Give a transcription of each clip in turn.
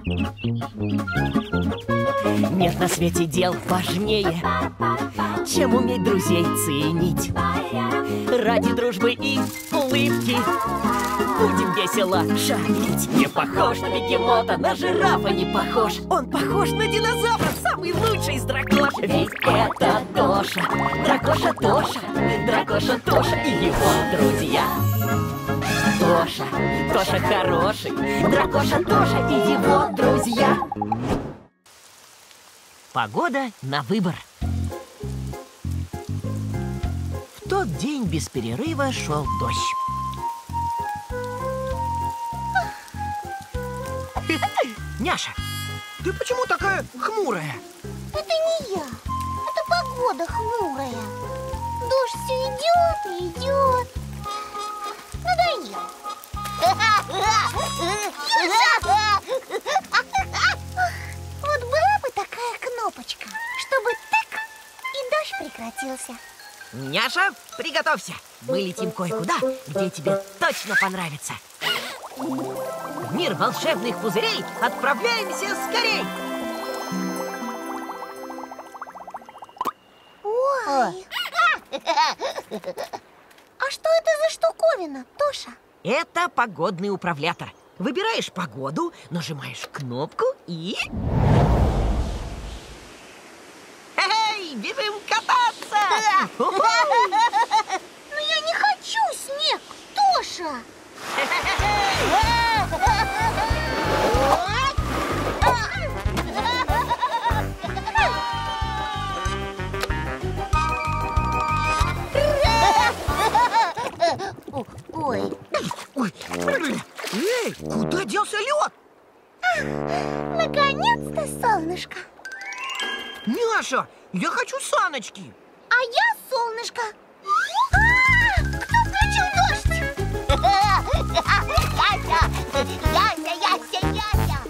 Нет на свете дел важнее, чем уметь друзей ценить. Ради дружбы и улыбки будем весело шалить. Не похож на бегемота, на жирафа не похож. Он похож на динозавра, самый лучший из дракош. Ведь это Тоша, дракоша Тоша, дракоша Тоша и его друзья. Тоша, Тоша хороший, дракоша Тоша и его друзья. Погода на выбор. В тот день без перерыва шел дождь. Няша, ты почему такая хмурая? Это не я, это погода хмурая. Дождь все идет и идет. Надоел. Вот была бы такая кнопочка, чтобы тык, и дождь прекратился. Няша, приготовься. Мы летим кое-куда, где тебе точно понравится. В мир волшебных пузырей отправляемся скорей. Ой. А что это за штуковина, Тоша? Это погодный управлятор. Выбираешь погоду, нажимаешь кнопку и... Эй, бежим кататься! Но я не хочу снег, Тоша! Ой. Ой. Эй, куда делся лед? Наконец-то солнышко. Няша, я хочу саночки. А я солнышко. Кто включил дождь? Яся.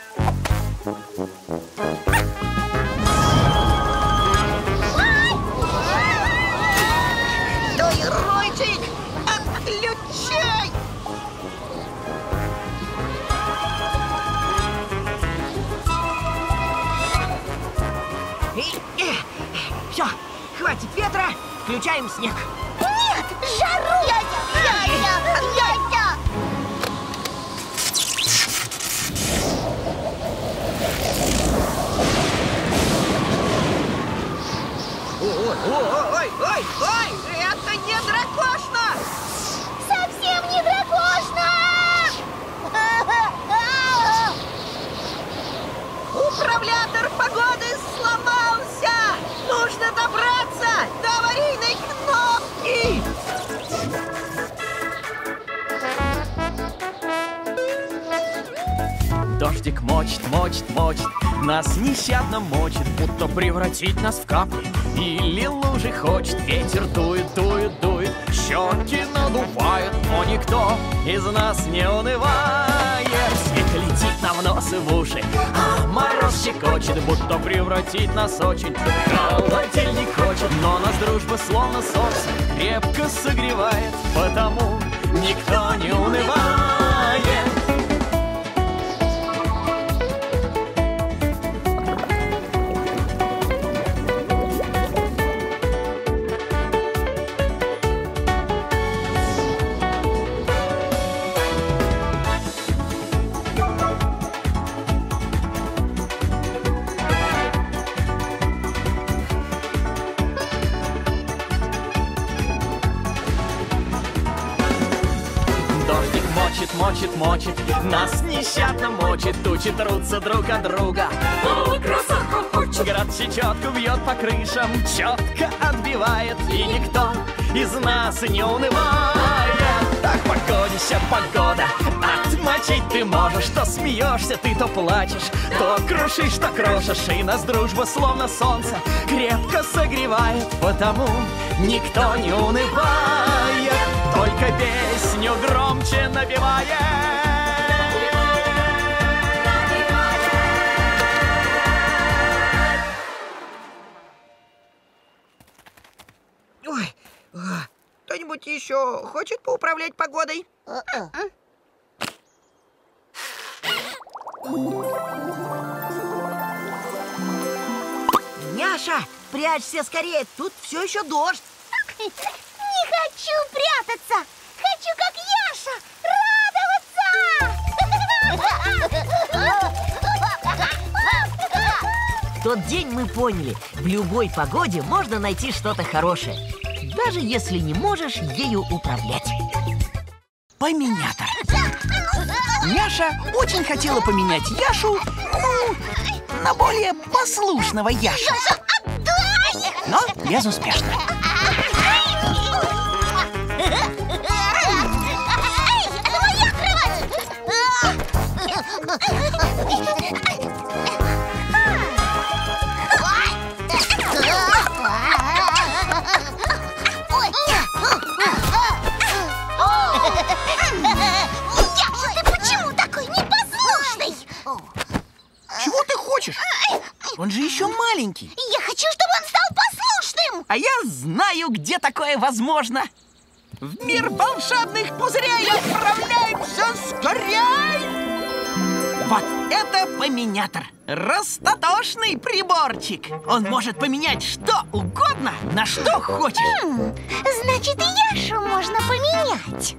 Стой, Ройчик! Отключай! Все, хватит ветра, включаем снег. Нет, жару! Яся! Ой, это не дракошно! Совсем не дракошно! Управлятор погоды сломался! Нужно добраться до аварийной кнопки! Дождик мочит, нас нещадно мочит, будто превратить нас в капли. Или лужи хочет, ветер дует, щеки надувает, но никто из нас не унывает. Снег летит нам в нос и в уши, а мороз щекочет, будто превратить нас очень. Холодильник хочет, но нас дружба словно солнце крепко согревает, потому никто не унывает. Мочит, нас нещадно мочит, тучи трутся друг от друга. Град щекотку бьет по крышам, четко отбивает, и никто из нас не унывает. Так погодища погода, отмочить ты можешь. То смеешься ты, то плачешь, то крушишь, то крошишь, и нас дружба словно солнце крепко согревает, потому никто не унывает, только песню громче напевает. Ой, кто-нибудь еще хочет поуправлять погодой? Яша, прячься скорее, тут все еще дождь. Не хочу прятаться. Хочу, как Яша, радоваться. В тот день мы поняли, в любой погоде можно найти что-то хорошее, даже если не можешь ею управлять. Поменятор. Няша очень хотела поменять Яшу, на более послушного Яшу. Яша, отдай! Но безуспешно. Эй, это моя кровать! Яша, ты почему такой непослушный? Чего ты хочешь? Он же еще маленький. Я хочу, чтобы он стал послушным! А я знаю, где такое возможно. В мир волшебных пузырей отправляемся скорей! Вот это поменятор. Растотошный приборчик. Он может поменять что угодно, на что хочешь. Значит, и Яшу можно поменять.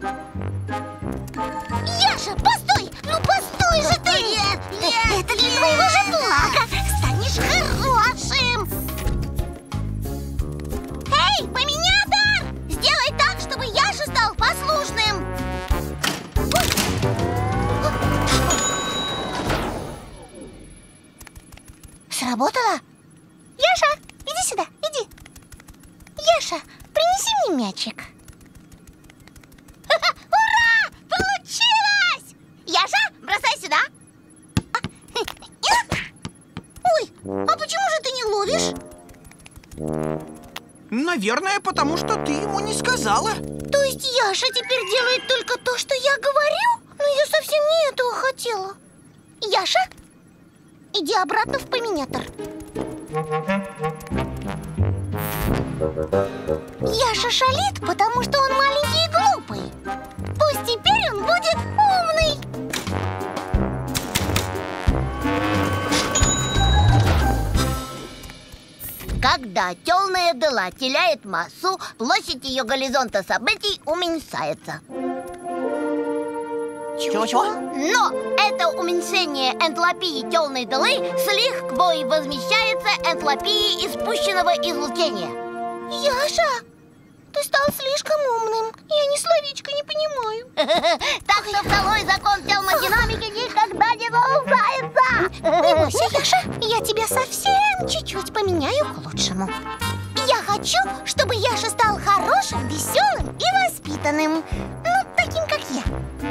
Яша, постой! Ну постой же ты! Это для твоего же блага! Станешь хорошим! Эй, поменятор! Сделай так, чтобы Яша стал послушным! Сработало? Яша, иди сюда, иди. Яша, принеси мне мячик. Ура! Получилось! Яша, бросай сюда. Ой, а почему же ты не ловишь? Наверное, потому что ты ему не сказала. То есть Яша теперь делает только то, что я говорю? Но я совсем не этого хотела. Яша, иди обратно в поменятор. Яша шалит, потому что он маленький и глупый. Пусть теперь он будет умный. Когда темная дыра теряет массу, площадь ее горизонта событий уменьшается. Чего-чего? Но это уменьшение энтропии темной дыры с лихвой возмещается энтропией испущенного излучения. Яша, ты стал слишком умным. Я ни словечко не понимаю. Так что второй закон термодинамики никогда не нарушается. Не бойся, Яша, я тебя совсем чуть-чуть поменяю к лучшему. Я хочу, чтобы Яша стал хорошим, веселым и воспитанным. Ну, таким, как я.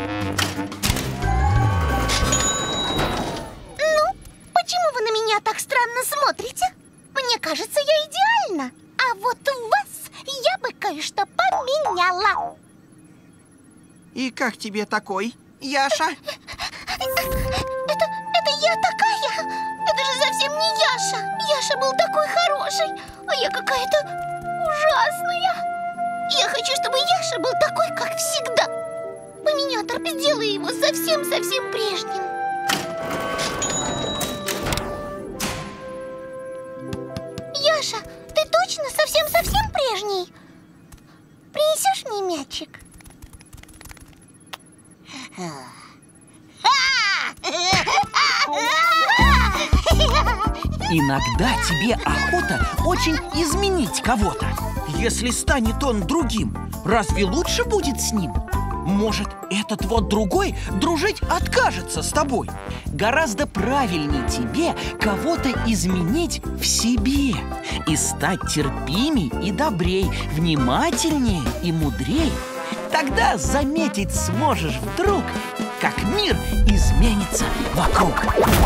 Ну, почему вы на меня так странно смотрите? Мне кажется, я идеальна. А вот у вас я бы кое-что поменяла. И как тебе такой, Яша? Это я такая? Это же совсем не Яша. Яша был такой хороший, а я какая-то ужасная. Я хочу, чтобы Яша был такой, как всегда. Поменятор, сделай его совсем-совсем прежним. Яша, ты точно совсем-совсем прежний? Принесешь мне мячик? Иногда тебе охота очень изменить кого-то. Если станет он другим, разве лучше будет с ним? Может, этот вот другой дружить откажется с тобой? Гораздо правильнее тебе кого-то изменить в себе и стать терпимей и добрей, внимательнее и мудрей. Тогда заметить сможешь вдруг, как мир изменится вокруг.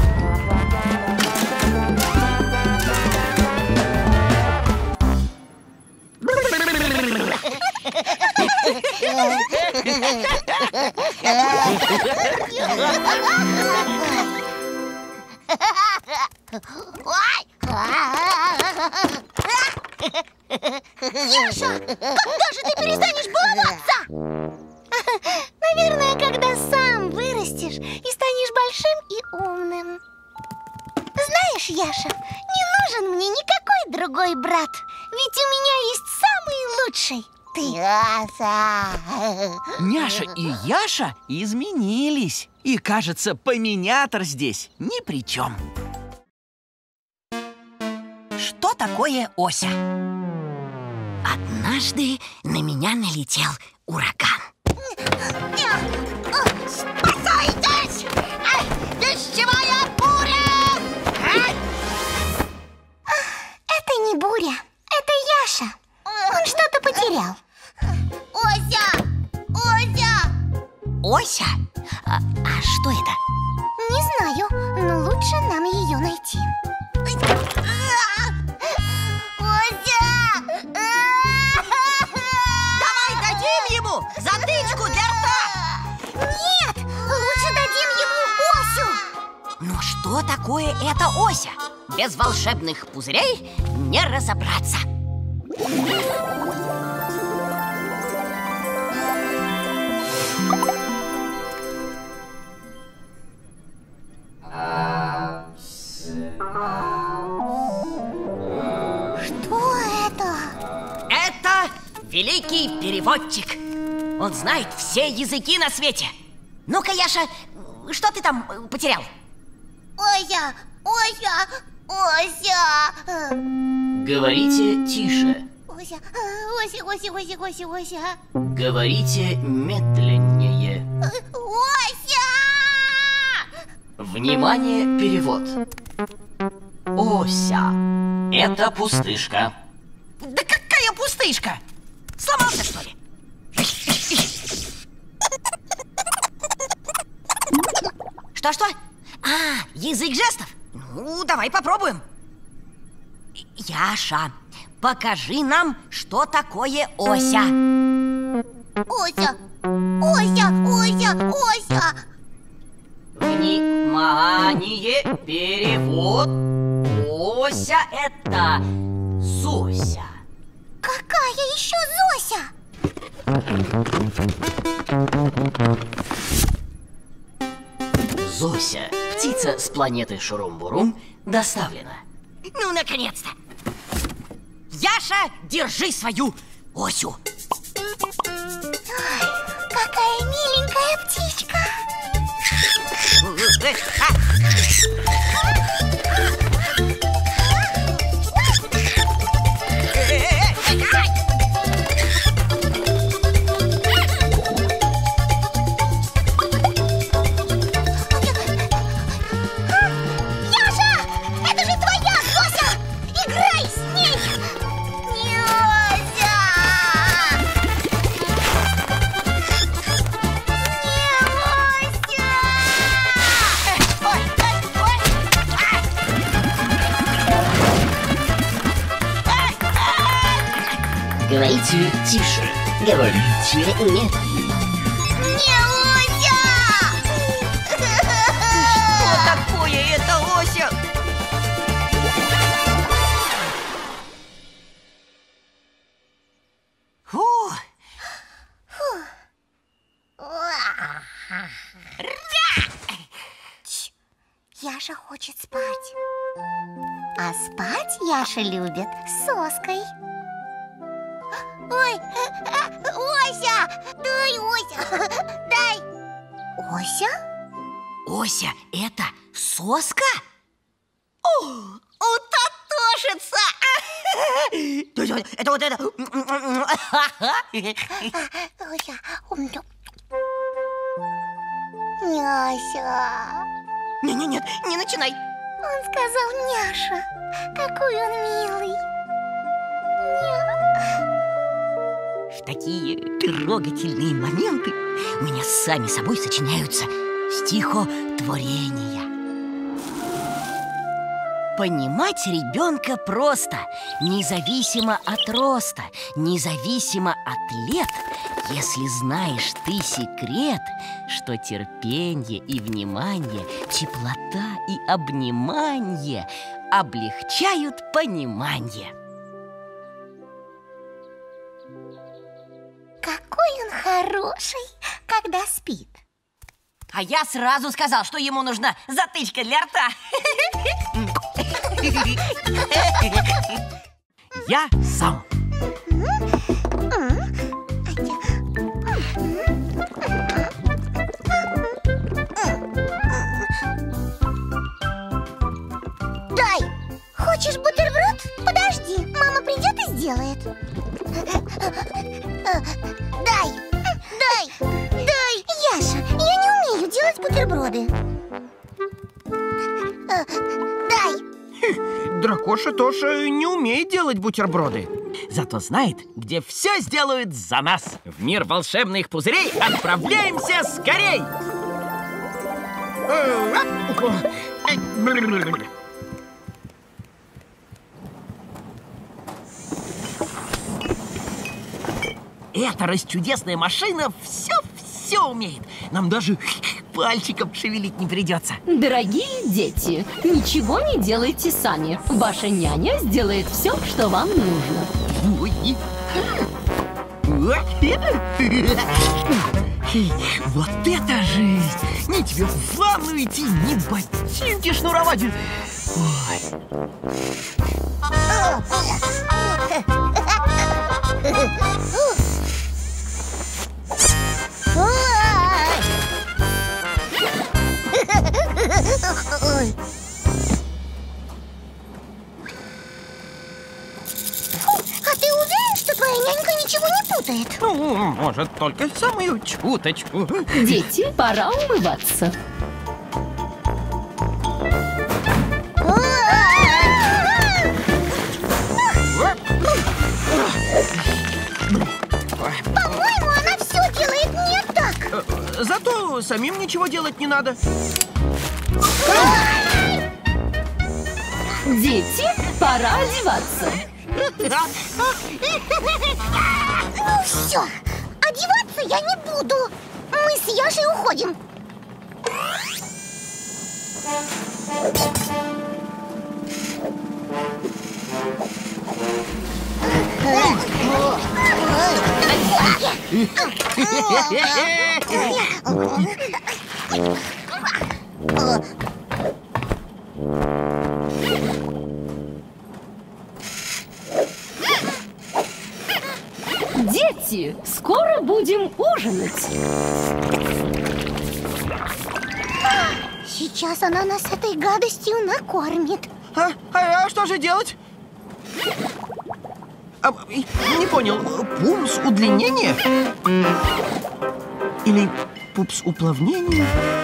Яша, когда же ты перестанешь баловаться? Наверное, когда сам вырастешь и станешь большим и умным. Знаешь, Знаешь, Яша, не нужен мне никакой другой брат. Ведь у меня есть самый лучший. Ты. Няша и Яша изменились. И, кажется, поминятор здесь ни при чем. Что такое Ося? Однажды на меня налетел ураган. Спасайтесь! Дождевая буря! Это не буря, это Яша. Он что-то потерял. Ося! Ося! Ося? А что это? Не знаю, но лучше нам ее найти. Ося! Давай дадим ему затычку для рта! Нет! Лучше дадим ему Осю! Но что такое эта Ося? Без волшебных пузырей не разобраться. Что это? Это великий переводчик. Он знает все языки на свете. Ну-ка, Яша, что ты там потерял? Ося! Ося! Ося! Говорите тише. Ося! Ося! Ося! Ося! Ося! Ося! Говорите медленнее. Ося! Внимание, перевод. Ося. Это пустышка. Да какая пустышка? Сломался, что ли? Что-что? Язык жестов? Ну, давай попробуем. Яша, покажи нам, что такое Ося. Ося! Ося! Ося! Ося! Внимание, перевод. Ося — это Зося. Какая еще Зося? Зося, птица с планеты Шурум-Бурум, доставлена. Ну, наконец-то! Яша, держи свою Осю. Какая миленькая птичка! Яша! Это же твоя Зося! Играй с ней! Не Ося! Не Ося! Говорите тише. Говорите медленнее. Не Ося! Что такое эта Ося? Фу, Яша хочет спать. А спать Яша любит с соской. Ой, Ося! Дай, Ося! Дай! Ося? Ося — это соска? утатошится! Это вот это. Ося. Няся. Нет, не начинай. Он сказал няша. Какой он милый. В такие трогательные моменты у меня сами собой сочиняются стихотворения. Понимать ребенка просто, независимо от роста, независимо от лет, если знаешь ты секрет, что терпенье и внимание, теплота и обниманье облегчают понимание. Какой он хороший, когда спит. А я сразу сказал, что ему нужна затычка для рта. Я сам. Дай! Хочешь бутерброд? Подожди, мама придет и сделает. Дай! Дай! Яша, я не умею делать бутерброды. Дай! Дракоша тоже не умеет делать бутерброды. Зато знает, где все сделают за нас. В мир волшебных пузырей отправляемся скорей! Эта расчудесная машина все умеет. Нам даже пальчиком шевелить не придется. Дорогие дети, ничего не делайте сами. Ваша няня сделает все, что вам нужно. Ой. Вот это жизнь! Ни тебе в ванну идти, ни ботинки шнуровать. Ой. А ты уверен, что твоя нянька ничего не путает? Ну, может, только самую чуточку. Дети, пора умываться. По-моему, она все делает не так. Зато самим ничего делать не надо. Дети, пора одеваться. Ну все, одеваться я не буду. Мы с Яшей уходим. Дети, скоро будем ужинать. Сейчас она нас этой гадостью накормит. А что же делать? Не понял, пупс удлинение? Или пупс уплавнение?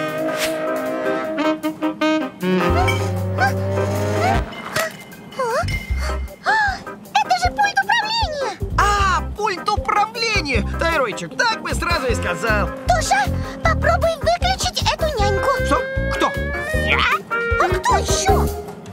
Это же пульт управления! Пульт управления! Тайройчик, так бы сразу и сказал. Тоша, попробуй выключить эту няньку. Что? Кто? Я? А кто еще?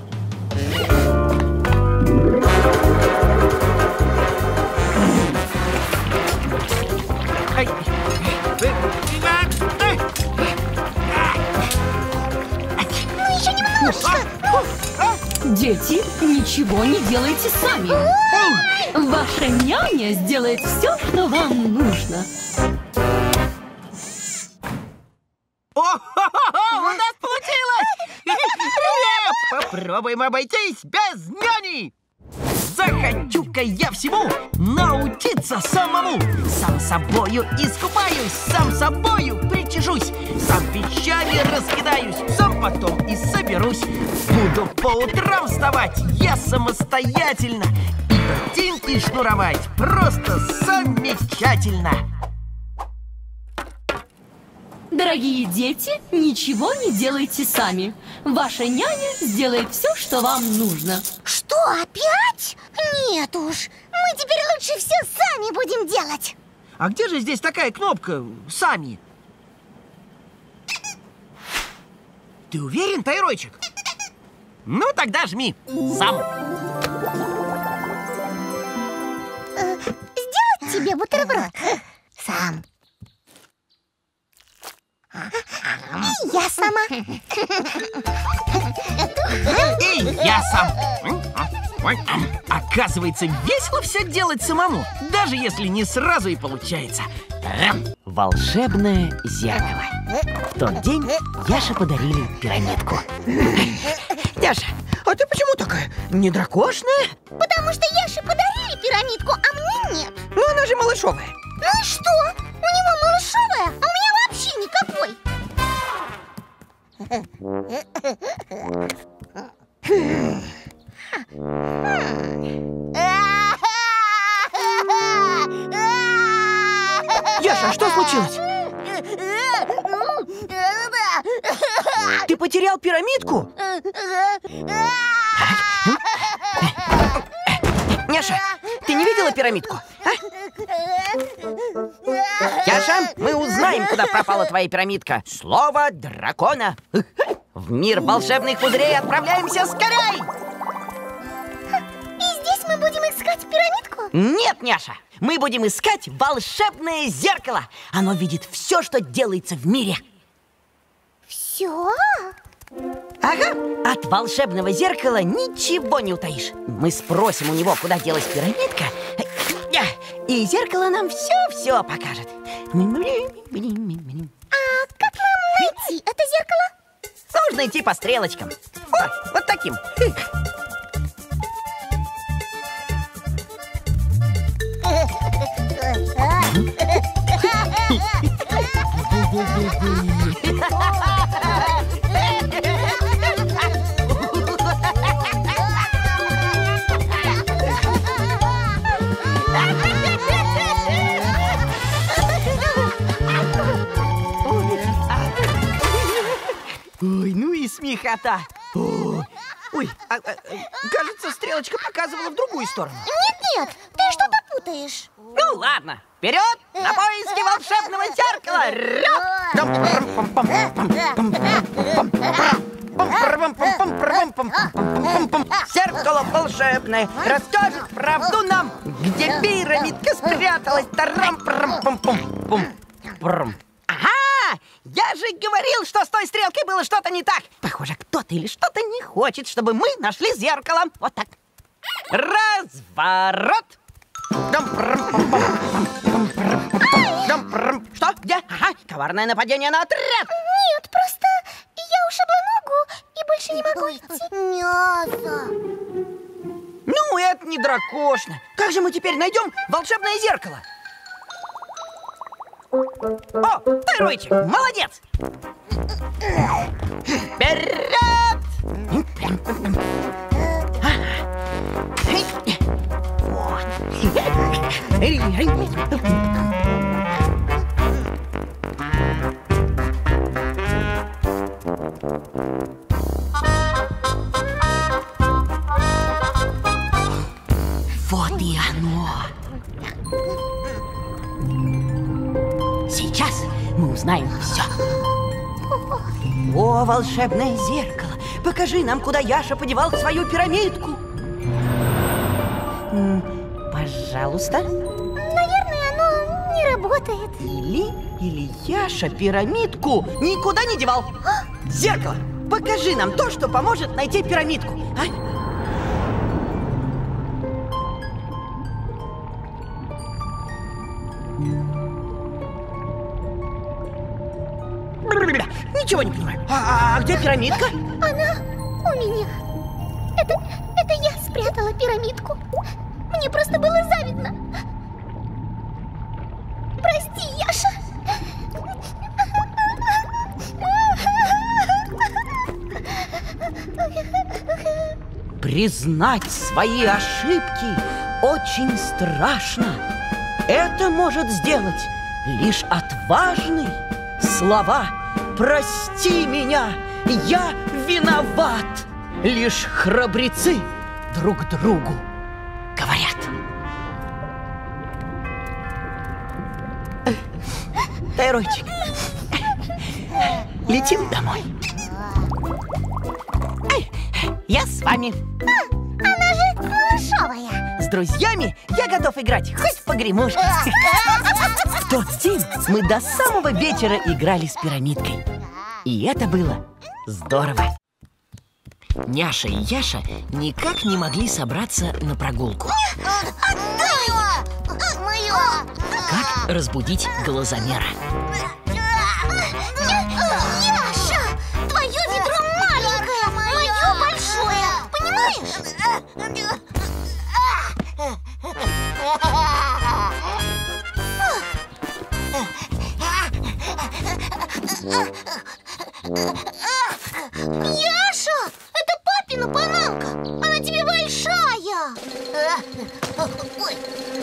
Ну еще немножечко. Дети, ничего не делайте сами. Ваша няня сделает все, что вам нужно. У нас получилось! Попробуем обойтись без няни! Захочу-ка я всему научиться самому. Сам собою искупаюсь, сам собою причешусь, сам вещами раскидаюсь, сам потом и соберусь. Буду по утрам вставать я самостоятельно и ботинки шнуровать просто замечательно. Дорогие дети, ничего не делайте сами. Ваша няня сделает все, что вам нужно. Что, опять? Нет уж, мы теперь лучше все сами будем делать. А где же здесь такая кнопка «Сами»? Ты уверен, Тайройчик? Ну, тогда жми сам. Сделать тебе бутерброд? Сам. И я сама. И я сам. Оказывается, весело все делать самому, даже если не сразу и получается. Волшебное зеркало. В тот день Яше подарили пирамидку. Яша, а ты почему такая Не дракошная? Потому что Яше подарили пирамидку, а мне нет. Но она же малышовая. Ну и что? У него малышовая, а у меня вообще никакой. Яша, что случилось? Ты потерял пирамидку? Яша, ты не видела пирамидку? А? Яша, мы узнаем, куда пропала твоя пирамидка. Слово дракона. В мир волшебных пузырей отправляемся скорей! И здесь мы будем искать пирамидку? Нет, Няша, мы будем искать волшебное зеркало. Оно видит все, что делается в мире. Все? Ага, от волшебного зеркала ничего не утаишь. Мы спросим у него, куда делась пирамидка, и зеркало нам все покажет. А как нам найти это зеркало? Нужно идти по стрелочкам. О, вот таким. Ой, ну и смехота. Ой, кажется, стрелочка показывала в другую сторону. Нет, ты что-то путаешь. Ну ладно, вперед на поиски волшебного зеркала. Зеркало волшебное расскажет правду нам, где пирамидка спряталась. Ага! Я же говорил, что с той стрелкой было что-то не так. Похоже, кто-то или что-то не хочет, чтобы мы нашли зеркало. Вот так. Разворот. Что? Где? Ага, коварное нападение на отряд. Нет, просто я ушибла ногу и больше не могу идти. Мясо. Ну, это не дракошно. Как же мы теперь найдем волшебное зеркало? О, Тайройчик, молодец! Вперед! Вот и оно. Сейчас мы узнаем все. О, волшебное зеркало! Покажи нам, куда Яша подевал свою пирамидку. Пожалуйста. Наверное, оно не работает. Или Яша пирамидку никуда не девал. Зеркало, покажи нам то, что поможет найти пирамидку. А? Ничего не понимаю. А где пирамидка? Она у меня. Это я спрятала пирамидку. Мне просто было завидно. Прости, Яша. Признать свои ошибки очень страшно. Это может сделать лишь отважный. Слова «Прости меня, я виноват» лишь храбрецы друг другу говорят. Тайройчик, летим домой. Я с вами. Она же малышовая. С друзьями я готов играть хоть в погремушки. В тот день мы до самого вечера играли с пирамидкой. И это было здорово. Няша и Яша никак не могли собраться на прогулку. Как разбудить глазомера? Яша, твое ведро маленькое, мое большое. Понимаешь? Яша, это папина бананка. Она тебе большая. Ой.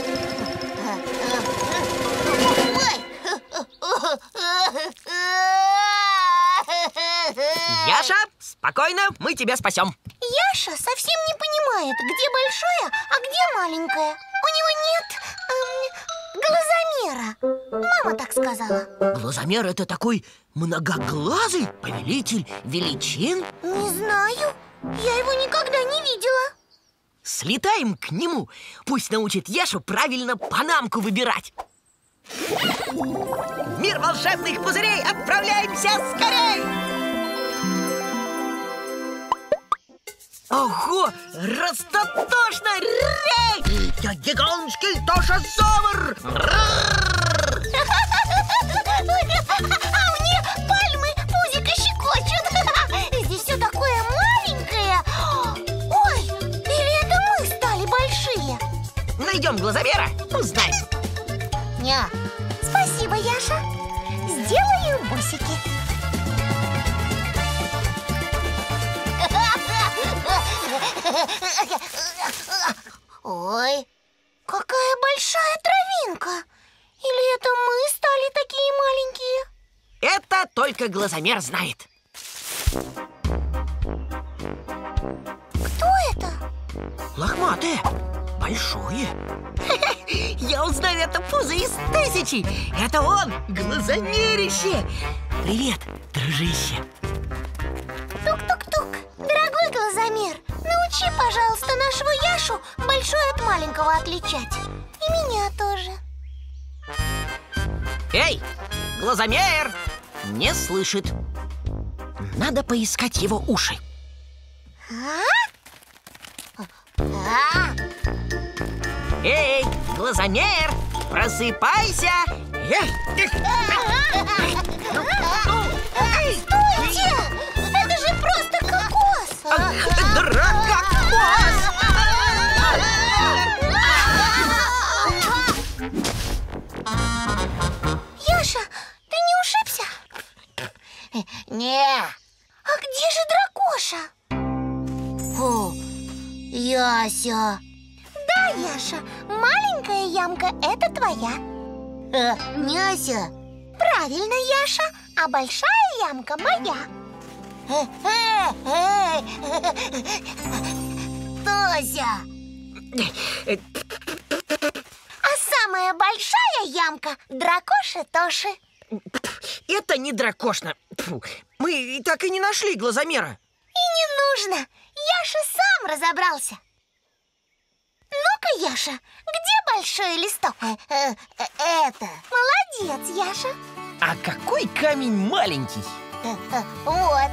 Яша, спокойно, мы тебя спасем. Яша совсем не понимает, где большое, а где маленькое. У него нет глазомера. Мама так сказала. Глазомер — это такой многоглазый повелитель величин. Не знаю, я его никогда не видела. Слетаем к нему, пусть научит Яшу правильно панамку выбирать. В мир волшебных пузырей отправляемся скорей! Ого, растотошно! Я гигантский тошозавр! А мне пальмы пузико щекочут. Здесь все такое маленькое. Ой, или это мы стали большие? Найдем глазомера, узнаем. Ня. Спасибо, Яша. Сделаю бусики. Ой, какая большая травинка. Или это мы стали такие маленькие? Это только глазомер знает. Кто это? Лохматое, большое. Я узнаю это пузо из тысячи. Это он, глазомерище. Привет, дружище. Тук-тук-тук. Дорогой глазомер, научи, пожалуйста, нашего Яшу большое от маленького отличать. И меня тоже. Эй, глазомер! Не слышит. Надо поискать его уши. Эй, глазомер, просыпайся! Стойте! Это же просто кокос! Дракокос! Яша, ты не ушибся? Не. А где же дракоша? Фу, Яся. Да, Яша, маленькая ямка – это твоя. Няся. Правильно, Яша, а большая ямка моя. Тося. А самая большая ямка – дракоши Тоши. Это не дракошна. Фу, мы так и не нашли глазомера. И не нужно, Яша сам разобрался. Ну-ка, Яша, где большой листок? Это. Молодец, Яша. А какой камень маленький? Вот.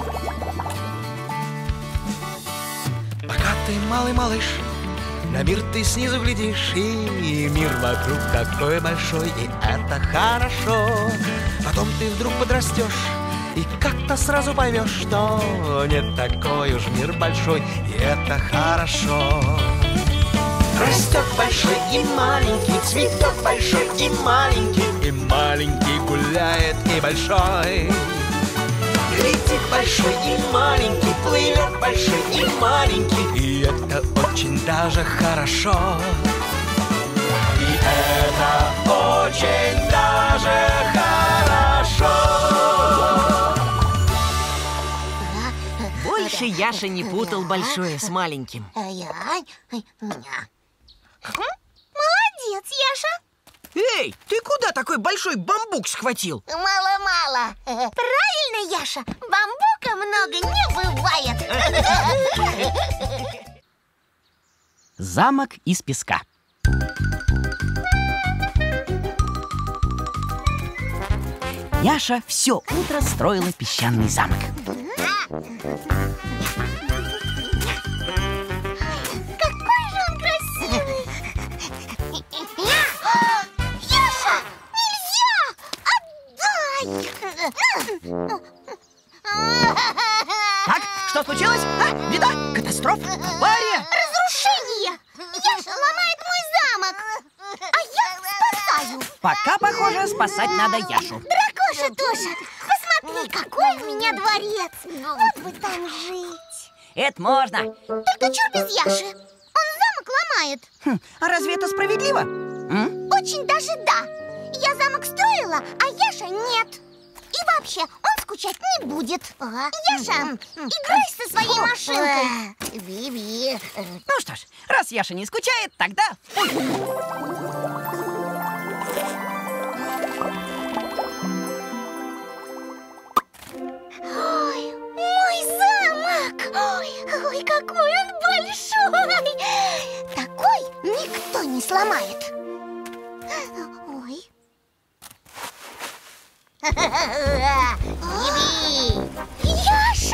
Пока ты малый малыш, на мир ты снизу глядишь, и мир вокруг такой большой, и это хорошо. Потом ты вдруг подрастешь, и как-то сразу поймешь, что не такой уж мир большой, и это хорошо. Растет большой и маленький, цветет большой и маленький гуляет и большой. Летит большой и маленький, плывет большой и маленький, и это очень даже хорошо. И это очень даже хорошо. Больше Яша не путал большое с маленьким. Молодец, Яша. Эй, ты куда такой большой бамбук схватил? Мало-мало. Правильно, Яша, бамбука много не бывает. Замок из песка. Яша все утро строила песчаный замок. Какой же он красивый! Яша, нельзя! Отдай! Так, что случилось? А? беда, катастрофа, авария. Разрушение! Яша ломает мой замок, а я спасаю. Пока, похоже, спасать надо Яшу. Дракоша тоже. Посмотри, какой у меня дворец. Вот бы там жить. Это можно. Только чур без Яши. Он замок ломает. А разве это справедливо? Очень даже да. Я замок строила, а Яша нет. И вообще, он скучать не будет. Яша, играй со своей машинкой. Ну что ж, раз Яша не скучает, тогда в путь. Ой, мой замок! Ой, какой он большой! Такой никто не сломает. Ой. Яша!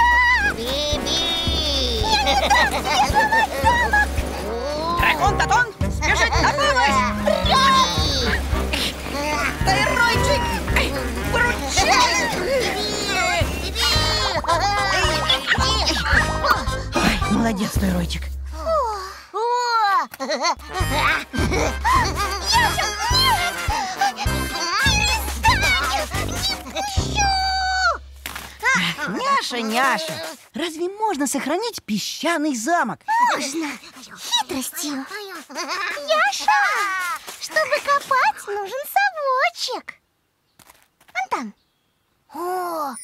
Я не дам тебе сломать замок! Дракон Татон спешит на помощь! Ройчик! Выручай! Ой, молодец ты, Ройчик. Яша, нет! Няша, Няша, разве можно сохранить песчаный замок? Можно! Хитростью! Яша! Чтобы копать, нужен совочек. Вон там. О!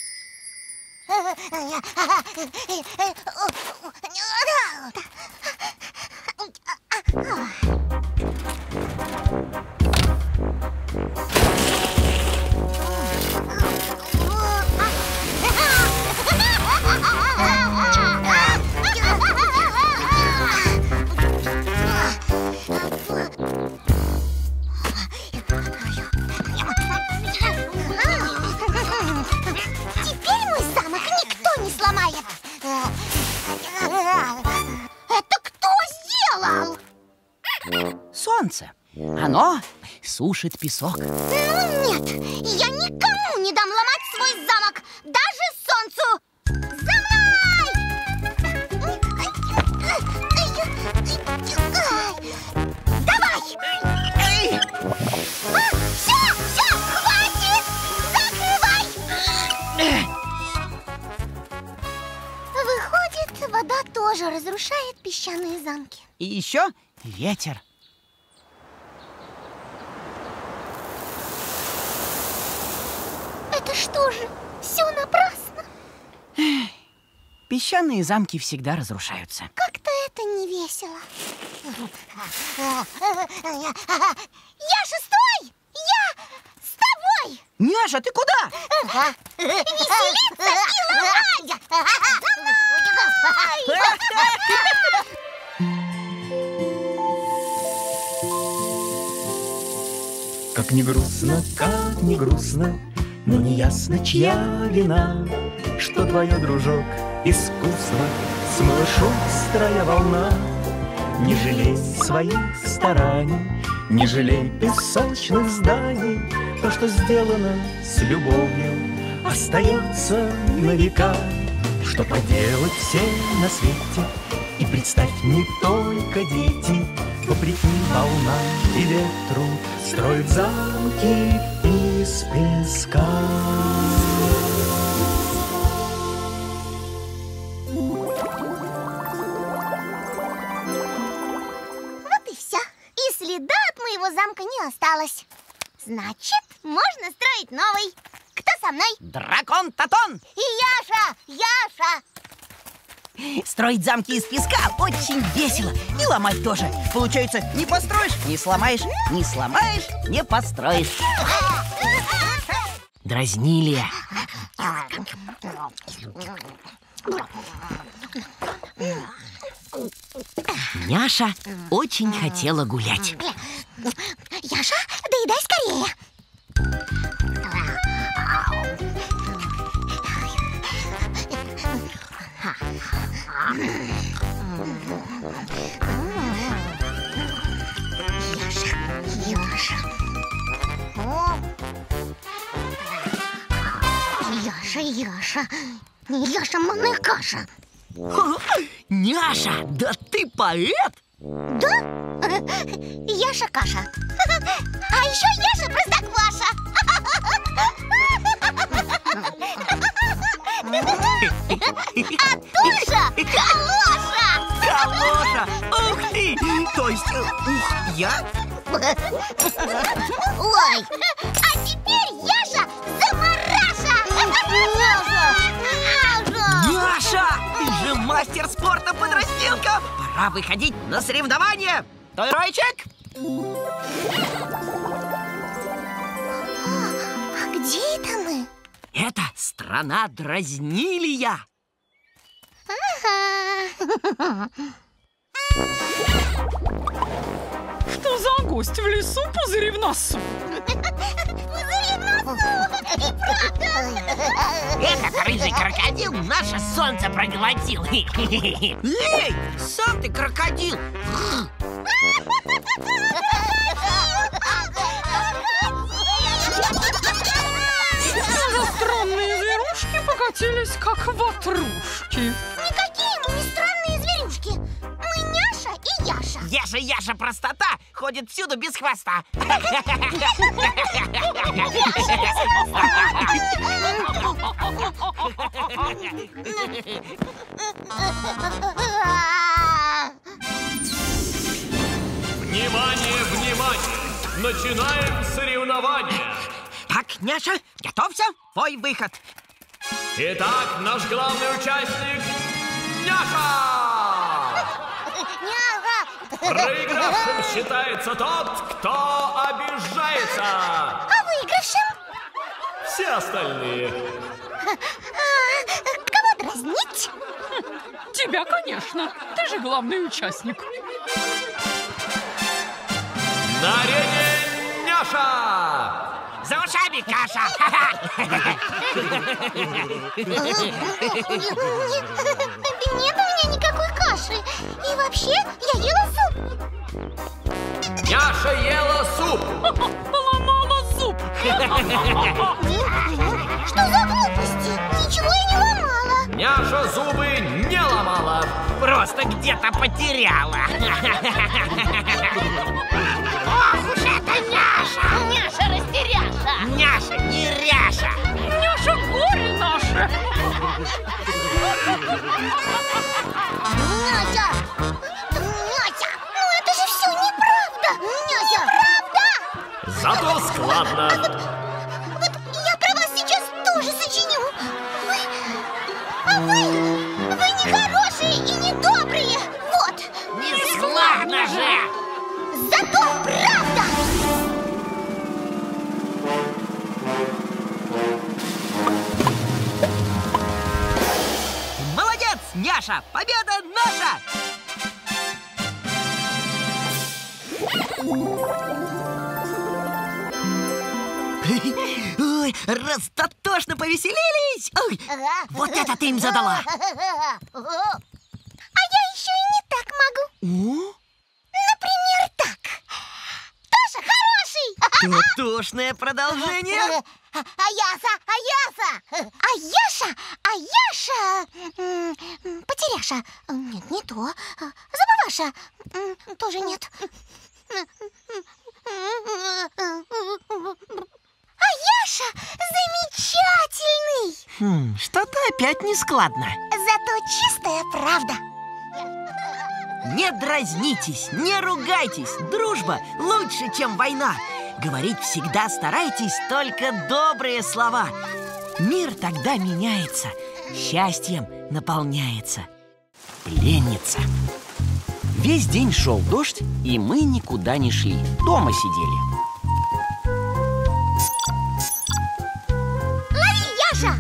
Теперь мой замок никто не сломает. Это кто сделал? Солнце. Оно сушит песок. Нет, я никому не дам ломать свой замок, даже солнцу. За мной! Давай! Все, хватит! Закрывай! Выходит, вода тоже разрушает песчаные замки. И еще ветер. Это что же, все напрасно? Песчаные замки всегда разрушаются. Как-то это не весело. Яша, стой! Я с тобой! Няша, ты куда? Веселиться и ломать! Как не грустно, но не ясно, чья вина, что твое, дружок, искусство смыла шустрая волна. Не жалей своих стараний, не жалей песочных зданий. То, что сделано с любовью, остается на века. Что поделать все на свете, и представь, не только дети, вопреки волнам и ветру, строят замки из песка. Вот и все. И следа от моего замка не осталось. Значит, можно строить новый. Кто со мной? Дракон Татон! И Яша! Яша! Строить замки из песка очень весело. И ломать тоже. Получается, не построишь, не сломаешь, не сломаешь, не построишь. Дразнили. Няша очень хотела гулять. Яша, доедай скорее. Яша, манная каша. Няша, да ты поэт? Да? Яша Каша. А еще Яша Простокваша. А Туша Калоша. Калоша! Ух ты! То есть, я? Ой, а теперь Яша Замараша. Няша, ты же мастер спорта подраздилка! Пора выходить на соревнования! Тойройчик! А где это мы? Это страна дразнилия! Что за гость в лесу, пузыри в носу? Этот рыжий крокодил наше солнце проглотил! Эй, сам ты крокодил! Странные зверушки покатились, как ватрушки. Никакие мы не странные зверюшки. Мы Няша и Яша. Яша простота ходит всюду без хвоста. Внимание, внимание! Начинаем соревнование! Так, Няша, готовься, твой выход. Итак, наш главный участник Няша! Проигравшим считается тот, кто обижается. А выигравшим? Все остальные. Кого дразнить? Тебя, конечно. Ты же главный участник. На арене Няша! За ушами каша! Нет у меня никакой каши. И вообще, я ела суп. Няша ела суп! Поломала зуб. Что за глупости? Ничего я не ломала. Няша зубы не ломала! Просто где-то потеряла. Ох уж это Няша! Няша растеряша. Няша неряша! Няша горе наше. Няся! Няся! Ну это же все неправда! Няся! Неправда! Зато складно! Вот я про вас сейчас тоже сочиню. Вы нехорошие и недобрые. Вот. Не складно же! Зато правда! Молодец, Няша! Победа наша! Ой, раз дотошно повеселились! Ой, вот это ты им задала! А я еще и не так могу. Например, так. Тоша хороший! Дотошное продолжение! А Яша, потеряша. Нет, не то. Забываша. Тоже нет. А Яша замечательный. Что-то опять не складно. Зато чистая правда. Не дразнитесь, не ругайтесь. Дружба лучше, чем война. Говорить всегда старайтесь только добрые слова. Мир тогда меняется, счастьем наполняется. Пленница. Весь день шел дождь, и мы никуда не шли. Дома сидели. Лови, Яша!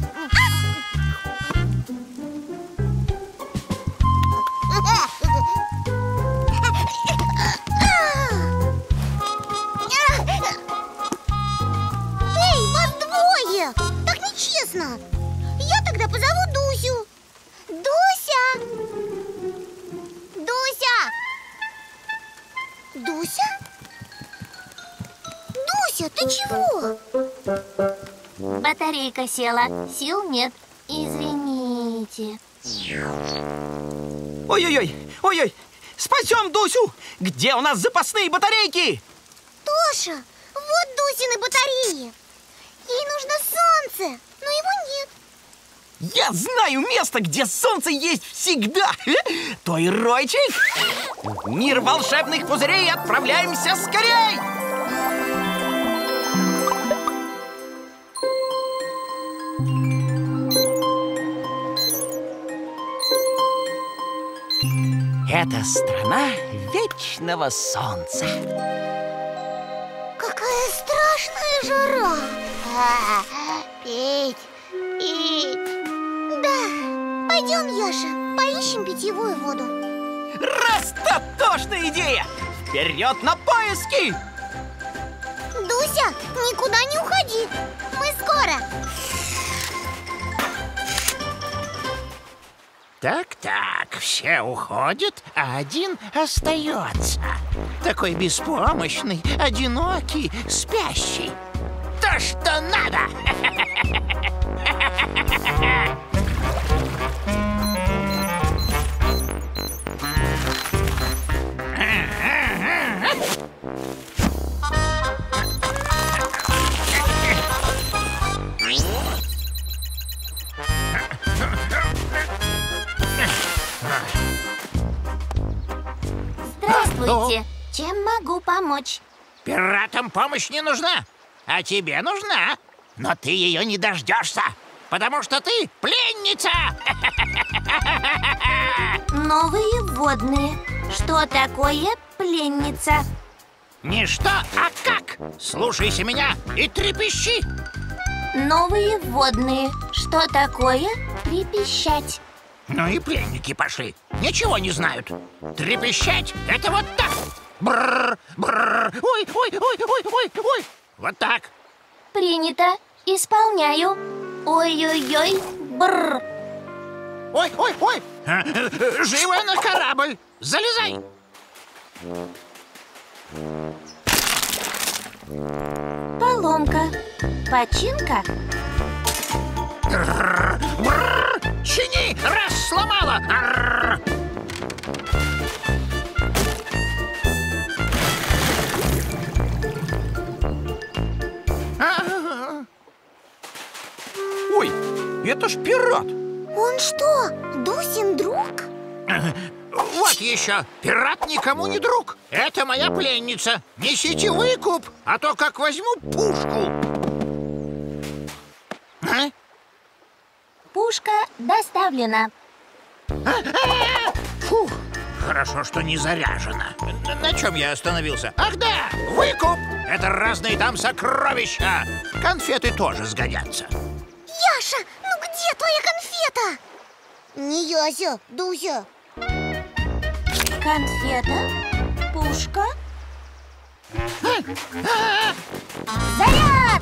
Эй, вас двое! Так нечестно! Я тогда позову Дусю. Дуся! Дуся! Дуся? Дуся, ты чего? Батарейка села, сил нет. Извините. Ой-ой-ой, ой-ой, спасем Дусю! Где у нас запасные батарейки? Тоша, вот Дусины батареи. Ей нужно солнце, но его нет. Я знаю место, где солнце есть всегда. Той Ройчик, в мир волшебных пузырей отправляемся скорей! Это страна вечного солнца. Какая страшная жара. Пить. Да, пойдем, Яша, поищем питьевую воду. Растатошная идея! Вперед на поиски! Дуся, никуда не уходи. Мы скоро. Так, все уходят, а один остается. Такой беспомощный, одинокий, спящий. То, что надо! Здравствуйте. Чем могу помочь? Пиратам помощь не нужна, а тебе нужна. Но ты ее не дождешься, потому что ты пленница! Новые водные. Что такое пленница? Не что, а как. Слушайся меня и трепещи. Новые водные. Что такое трепещать? Ну и пленники пошли. Ничего не знают. Трепещать — это вот так. Бррр, бррр. Ой, ой, ой, ой, ой, ой. Вот так. Принято. Исполняю. Ой-ой-ой. Бррр. Ой, ой, ой. Живо на корабль. Залезай. Поломка. Починка. Бррр. Чини, раз сломала. Бррр. Ой, это ж пират. Он что, Дусин друг? Вот еще. Пират никому не друг. Это моя пленница. Несите выкуп, а то как возьму пушку. А? Пушка доставлена. Фух, хорошо, что не заряжена. На чем я остановился? Ах да, выкуп! Это разные там сокровища. Конфеты тоже сгодятся. Яша, ну где твоя конфета? Не Яся, Дуся. Конфета, пушка. Заряд!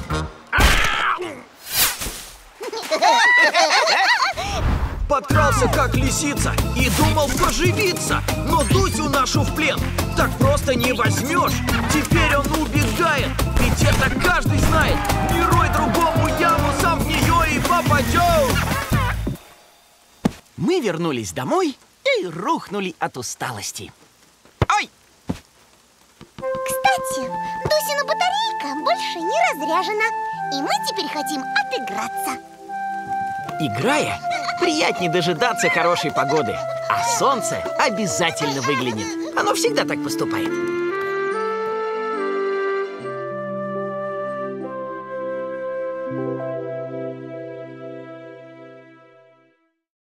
Подкрался как лисица и думал поживиться. Но Дусю нашу в плен так просто не возьмешь. Теперь он убегает, ведь это каждый знает. Не рой другому яму, сам в нее и попадешь. Мы вернулись домой и рухнули от усталости. Ой! Кстати, Дусина батарейка больше не разряжена. И мы теперь хотим отыграться. Играя, приятнее дожидаться хорошей погоды. А солнце обязательно выглянет. Оно всегда так поступает.